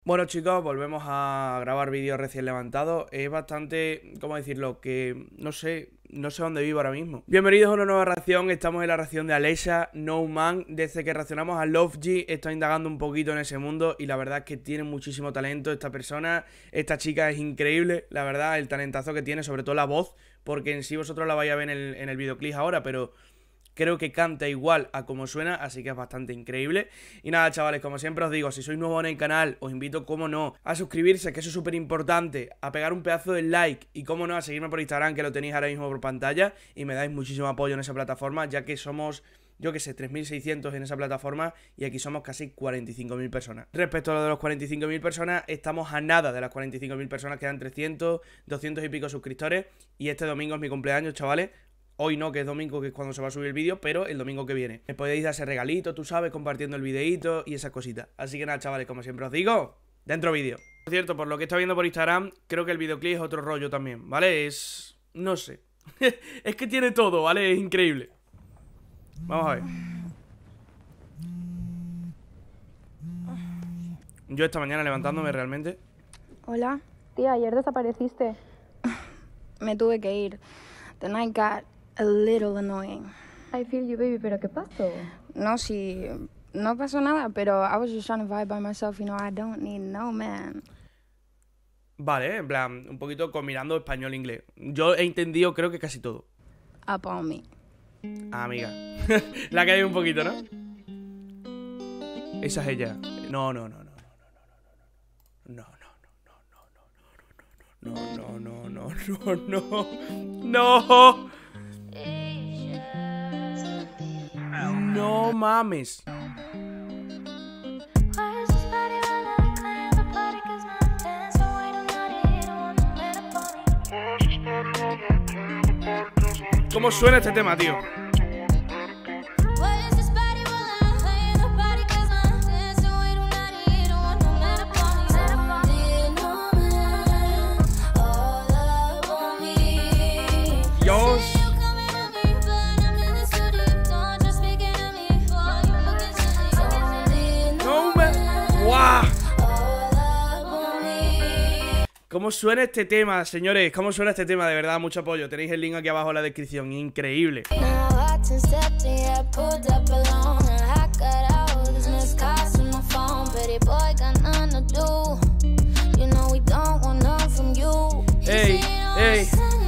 Bueno chicos, volvemos a grabar vídeos recién levantados. Es bastante, ¿cómo decirlo? Que no sé dónde vivo ahora mismo. Bienvenidos a una nueva ración, estamos en la ración de Alesha No Man. Desde que racionamos a Lovegi estoy indagando un poquito en ese mundo y la verdad es que tiene muchísimo talento esta persona. Esta chica es increíble, la verdad, el talentazo que tiene, sobre todo la voz, porque en sí vosotros la vais a ver en el videoclip ahora, pero creo que canta igual a como suena, así que es bastante increíble. Y nada, chavales, como siempre os digo, si sois nuevos en el canal, os invito, como no, a suscribirse, que eso es súper importante, a pegar un pedazo de like y, como no, a seguirme por Instagram, que lo tenéis ahora mismo por pantalla, y me dais muchísimo apoyo en esa plataforma, ya que somos, yo que sé, 3.600 en esa plataforma y aquí somos casi 45.000 personas. Respecto a lo de los 45.000 personas, estamos a nada de las 45.000 personas, quedan 300, 200 y pico suscriptores, y este domingo es mi cumpleaños, chavales. Hoy no, que es domingo, que es cuando se va a subir el vídeo, pero el domingo que viene. Me podéis dar ese regalito, tú sabes, compartiendo el videíto y esas cositas. Así que nada, chavales, como siempre os digo, dentro vídeo. Por cierto, por lo que está viendo por Instagram, creo que el videoclip es otro rollo también, ¿vale? Es... no sé. Es que tiene todo, ¿vale? Es increíble. Vamos a ver. Yo esta mañana levantándome realmente. Hola. Tía, ayer desapareciste. Me tuve que ir. The night got a little annoying. I feel you, baby, pero ¿qué pasó? No, sí, no pasó nada, pero I was just trying to vibe by myself, you know, I don't need no man. Vale, en plan, un poquito combinando español-inglés. Yo he entendido, creo que casi todo. Up on me. Ah, amiga. La que hay un poquito, ¿no? Esa es ella. No. No. No mames. ¿Cómo suena este tema, tío? Dios. No me... ¡Guau! ¿Cómo suena este tema, señores? ¿Cómo suena este tema? De verdad, mucho apoyo. Tenéis el link aquí abajo en la descripción. Increíble. Ey, ey.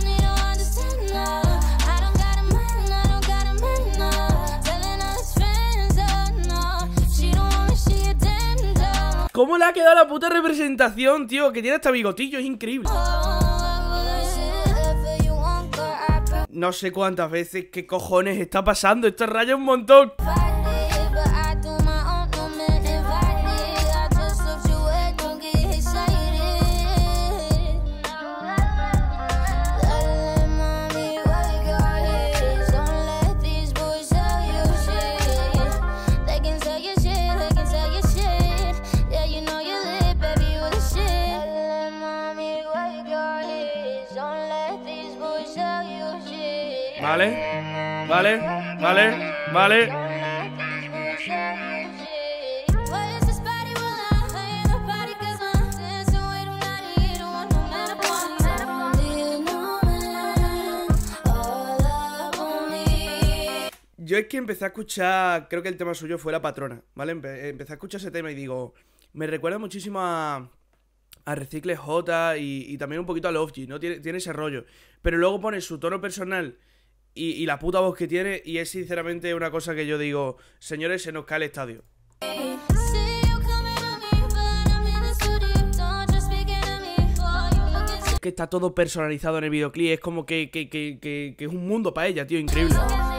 ¿Cómo le ha quedado la puta representación, tío? Que tiene hasta bigotillo, es increíble. No sé cuántas veces, qué cojones está pasando. Esto raya un montón. Vale. Yo es que empecé a escuchar, creo que el tema suyo fue La Patrona, ¿vale? Empecé a escuchar ese tema y digo, me recuerda muchísimo a Recicle J y también un poquito a Lovegi, ¿no? Tiene ese rollo. Pero luego pone su tono personal y la puta voz que tiene, y es sinceramente una cosa que yo digo, señores, se nos cae el estadio. Que está todo personalizado en el videoclip, es como que es un mundo para ella, tío, increíble.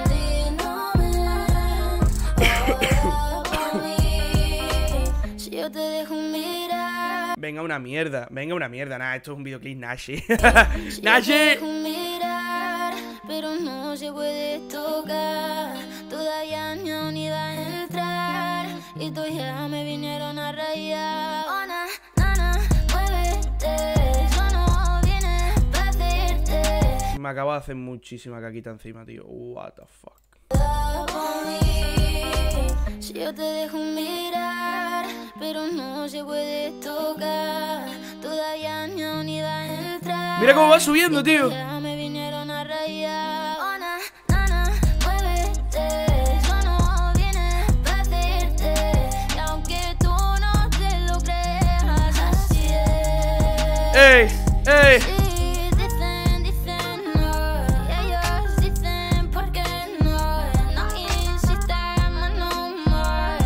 Venga una mierda, nada, esto es un videoclip Nashi. ¡Nashi! Pero no se puede tocar, todavía no ni va a entrar, y tú ya me vinieron a rayar. Oh, na, muévete, yo no vine para verte. Me acabo de hacer muchísima caquita encima, tío. What the fuck. Si yo te dejo mirar, pero no se puede tocar. Todavía no ni va a entrar. Mira cómo va subiendo, tío. Me vinieron a rayar. Oh, na, na, na, muévete. Yo no vine para hacerte. Y aunque tú no te lo creas, así es. ¡Ey! ¡Ey! Sí, dicen no. Y ellos dicen por qué no. No insistamos no more.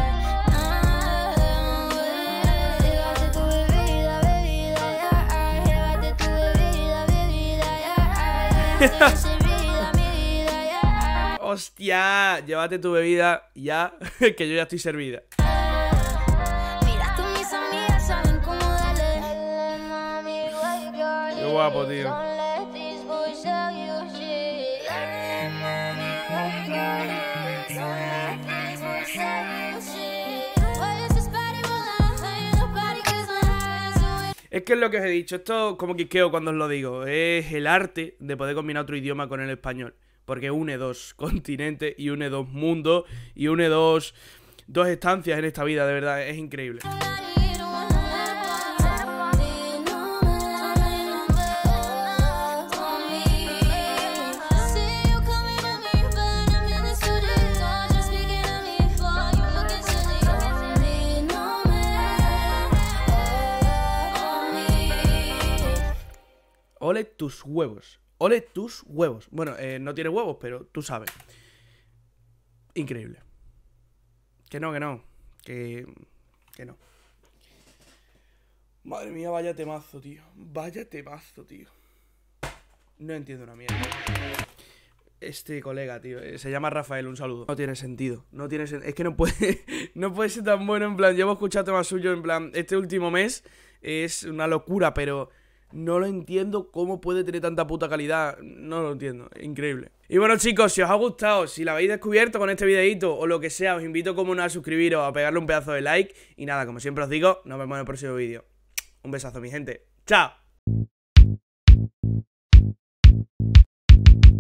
Llévate tu bebida, bebida, ya. Llévate tu bebida, bebida, ya. Estoy servida, mi vida, ya. ¡Hostia! Llévate tu bebida ya, que yo ya estoy servida. Mira, tú mis amigas saben cómo darle. Qué guapo, tío. Es que es lo que os he dicho, esto como quiqueo cuando os lo digo, es el arte de poder combinar otro idioma con el español, porque une dos continentes y une dos mundos y une dos estancias en esta vida, de verdad, es increíble. Ole tus huevos. Ole tus huevos. Bueno, no tiene huevos, pero tú sabes. Increíble. Que no. Que no. Madre mía, vaya temazo, tío. Vaya temazo, tío. No entiendo una mierda. Este colega, tío, se llama Rafael, un saludo. No tiene sentido, es que no puede, no puede ser tan bueno, en plan, llevo escuchado temas suyos, en plan, este último mes es una locura, pero no lo entiendo cómo puede tener tanta puta calidad, no lo entiendo, es increíble. Y bueno, chicos, si os ha gustado, si la habéis descubierto con este videito o lo que sea, os invito como no a suscribiros, a pegarle un pedazo de like y nada, como siempre os digo, nos vemos en el próximo vídeo. Un besazo, mi gente. ¡Chao!